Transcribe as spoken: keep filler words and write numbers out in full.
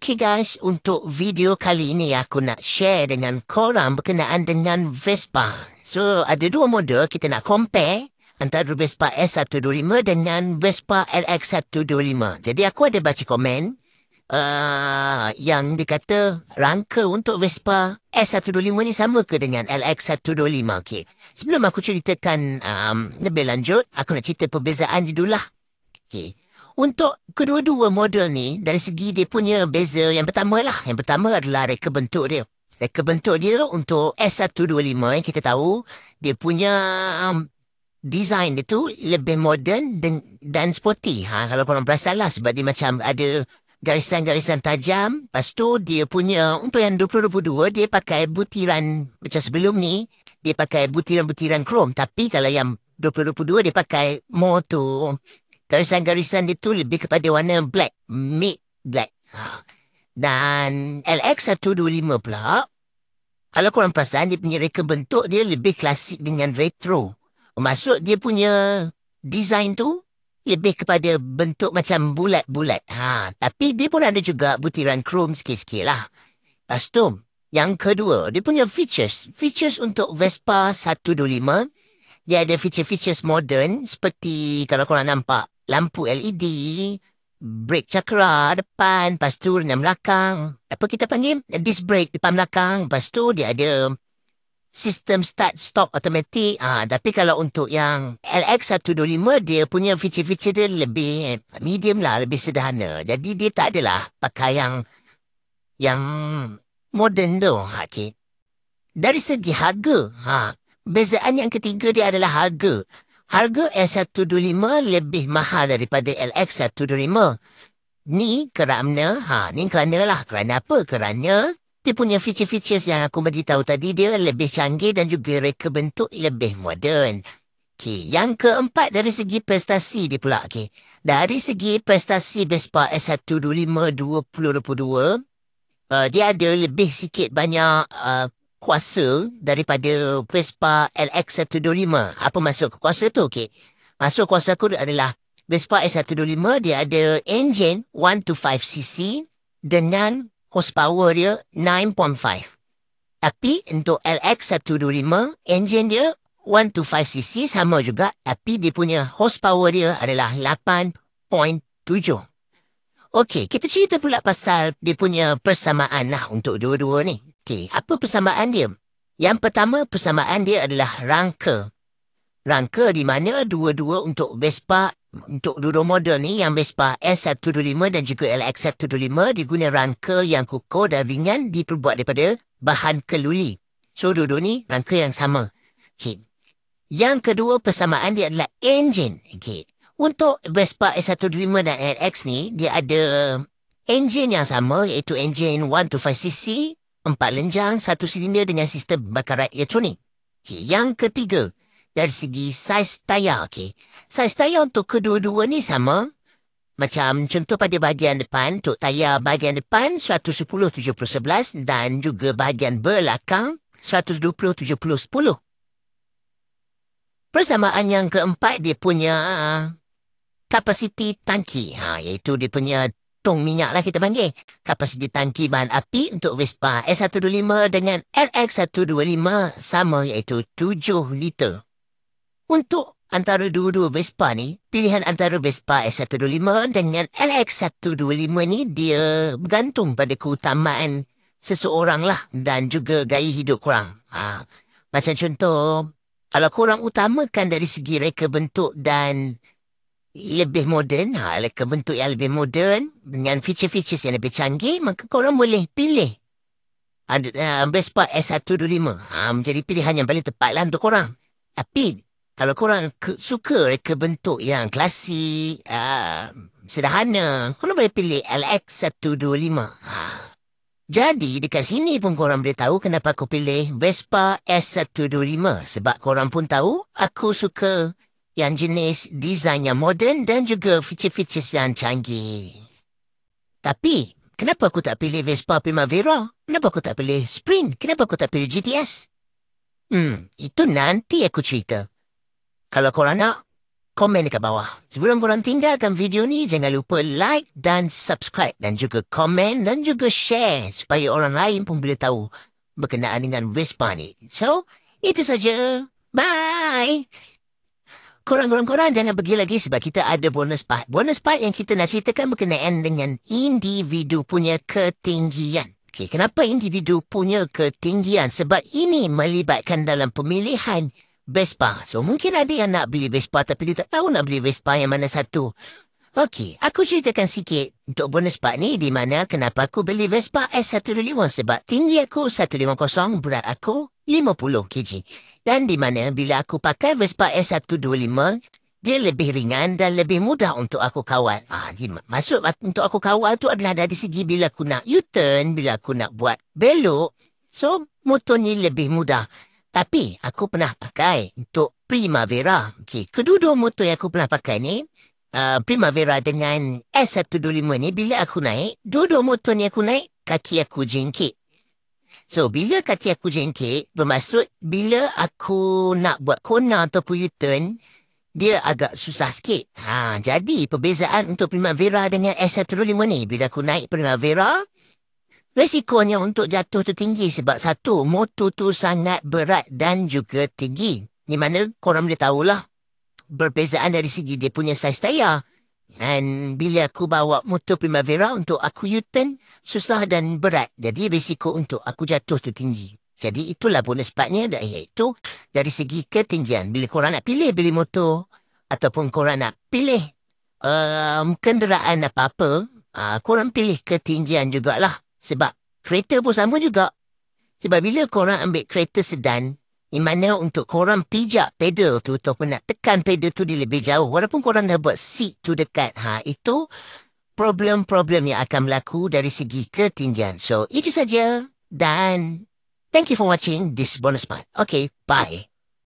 Okay guys, untuk video kali ini aku nak share dengan korang berkenaan dengan Vespa. So, ada dua model kita nak compare antara Vespa S seratus dua puluh lima dengan Vespa L X seratus dua puluh lima. Jadi aku ada baca komen uh, yang dikata rangka untuk Vespa S seratus dua puluh lima ni sama ke dengan L X seratus dua puluh lima. Okay. Sebelum aku ceritakan um, lebih lanjut, aku nak cerita perbezaan dulu lah. Okay. Untuk kedua-dua model ni, dari segi dia punya beza yang pertama lah. Yang pertama adalah reka bentuk dia. Reka bentuk dia untuk S seratus dua puluh lima yang kita tahu, dia punya um, design dia tu lebih moden dan, dan sporty. Ha, kalau korang perasan lah, sebab dia macam ada garisan-garisan tajam. Lepas tu dia punya, untuk yang dua puluh dua puluh dua, dia pakai butiran, macam sebelum ni, dia pakai butiran-butiran krom. Tapi kalau yang dua puluh dua puluh dua, dia pakai more tu, garisan-garisan dia tu lebih kepada warna black, mid black. Ha. Dan L X seratus dua puluh lima pula, kalau korang perasan, dia punya reka bentuk dia lebih klasik dengan retro. Maksud dia punya design tu lebih kepada bentuk macam bulat-bulat. Ha. Tapi dia pun ada juga butiran krom sikit-sikit lah. Lepas tu, yang kedua, dia punya features. Features untuk Vespa seratus dua puluh lima, dia ada feature-features modern seperti kalau korang nampak lampu L E D, brake cakra depan, lepas tu renggang belakang. Apa kita panggil? Disc brake depan belakang. Lepas tu dia ada sistem start-stop automatic. Ah, tapi kalau untuk yang L X seratus dua puluh lima, dia punya feature-feature dia lebih medium lah, lebih sederhana. Jadi dia tak adalah pakai yang yang modern tu. Ha, okay. Dari segi harga, ha, bezaan yang ketiga dia adalah harga. Harga S seratus dua puluh lima lebih mahal daripada L X seratus dua puluh lima. Ni kerana, ha, ni kerana lah. Kerana apa? Kerana dia punya feature-features yang aku beritahu tadi, dia lebih canggih dan juga reka bentuk lebih moden. Okay. Yang keempat dari segi prestasi dia pula. Okay. Dari segi prestasi Vespa S seratus dua puluh lima dua ribu dua puluh dua, uh, dia ada lebih sikit banyak uh, kuasa daripada Vespa L X seratus dua puluh lima. Apa maksud kuasa tu? Okay. Maksud kuasa aku adalah Vespa S seratus dua puluh lima dia ada engine seratus dua puluh lima cc dengan horsepower dia sembilan koma lima. Tapi untuk L X seratus dua puluh lima, engine dia seratus dua puluh lima cc sama juga, tapi dia punya horsepower dia adalah lapan koma tujuh. Okey, kita cerita pula pasal dia punya persamaan lah untuk dua-dua ni. Okey, apa persamaan dia? Yang pertama, persamaan dia adalah rangka. Rangka di mana dua-dua untuk Vespa, untuk dua-dua model ni, yang Vespa S seratus dua puluh lima dan juga L X seratus dua puluh lima, diguna rangka yang kukuh dan ringan diperbuat daripada bahan keluli. So, dua-dua ni rangka yang sama. Okey. Yang kedua, persamaan dia adalah engine. Okey. Untuk Vespa S seratus dua puluh lima dan L X ni, dia ada engine yang sama, iaitu engine seratus dua puluh lima cc, empat lenjang, satu silinder dengan sistem bakaran elektronik. Okay. Yang ketiga, dari segi saiz tayar. Okay. Saiz tayar untuk kedua-dua ni sama. Macam contoh pada bahagian depan, untuk tayar bahagian depan seratus sepuluh tujuh puluh sebelas dan juga bahagian belakang seratus dua puluh tujuh puluh sepuluh. Persamaan yang keempat, dia punya uh, kapasiti tangki. Ha, iaitu dia punya tong minyak lah kita panggil. Kapasiti tangki bahan api untuk Vespa S seratus dua puluh lima dengan L X seratus dua puluh lima sama, iaitu tujuh liter. Untuk antara dua-dua Vespa ni, pilihan antara Vespa S seratus dua puluh lima dengan L X seratus dua puluh lima ni dia bergantung pada keutamaan seseorang lah dan juga gaya hidup korang. Ha, macam contoh, kalau korang utamakan dari segi reka bentuk dan lebih moden, ha, reka bentuk yang lebih moden dengan feature-features yang lebih canggih, maka korang boleh pilih ada uh, Vespa S seratus dua puluh lima. Ha, menjadi pilihan yang paling tepat lah untuk korang. Tapi kalau korang ke, suka reka bentuk yang klasik, uh, sederhana, korang boleh pilih L X seratus dua puluh lima. Ha. Jadi dekat sini pun korang boleh tahu kenapa aku pilih Vespa S seratus dua puluh lima. Sebab korang pun tahu aku suka yang jenis desain yang moden dan juga feature-features yang canggih. Tapi, kenapa aku tak pilih Vespa Primavera? Kenapa aku tak pilih Sprint? Kenapa aku tak pilih G T S? Hmm, itu nanti aku cerita. Kalau korang nak, komen dekat bawah. Sebelum korang tinggalkan video ni, jangan lupa like dan subscribe dan juga komen dan juga share supaya orang lain pun boleh tahu berkenaan dengan Vespa ni. So, itu saja. Bye! Korang-korang-korang jangan pergi lagi sebab kita ada bonus part. Bonus part yang kita nak ceritakan berkenaan dengan individu punya ketinggian. Okay, kenapa individu punya ketinggian? Sebab ini melibatkan dalam pemilihan Vespa. So, mungkin ada yang nak beli Vespa tapi dia tak tahu nak beli Vespa yang mana satu. Okey, aku ceritakan sikit untuk bonus part ni di mana kenapa aku beli Vespa S seratus lima puluh sebab tinggi aku seratus lima puluh, berat aku lima puluh kilogram. Dan di mana bila aku pakai Vespa S seratus dua puluh lima, dia lebih ringan dan lebih mudah untuk aku kawal. Ah, maksud untuk aku kawal tu adalah dari segi bila aku nak U-turn, bila aku nak buat belok. So, motor ni lebih mudah. Tapi, aku pernah pakai untuk Primavera. Okay, kedua-dua motor yang aku pernah pakai ni, uh, Primavera dengan S seratus dua puluh lima ni, bila aku naik, dua-dua motor ni aku naik, kaki aku jengkit. So, bila kaki aku jengkit, bermaksud bila aku nak buat corner ataupun U-turn, dia agak susah sikit. Ha, jadi, perbezaan untuk Primavera dengan S seratus dua puluh lima ni, bila aku naik Primavera, resikonya untuk jatuh tu tinggi sebab satu, motor tu sangat berat dan juga tinggi. Di mana korang boleh tahulah perbezaan dari segi dia punya saiz tayar. Dan bila aku bawa motor Primavera untuk aku U-turn, susah dan berat. Jadi risiko untuk aku jatuh tu tinggi. Jadi itulah bonus partnya, iaitu dari segi ketinggian. Bila korang nak pilih beli motor ataupun korang nak pilih um, kenderaan apa-apa, uh, korang pilih ketinggian jugalah. Sebab kereta pun sama juga. Sebab bila korang ambil kereta sedan, di mana untuk korang pijak pedal tu ataupun nak tekan pedal tu di lebih jauh, walaupun korang dah buat seat tu dekat, ha, itu problem-problem yang akan berlaku dari segi ketinggian. So, itu saja. Dan thank you for watching this bonus part. Okay, bye.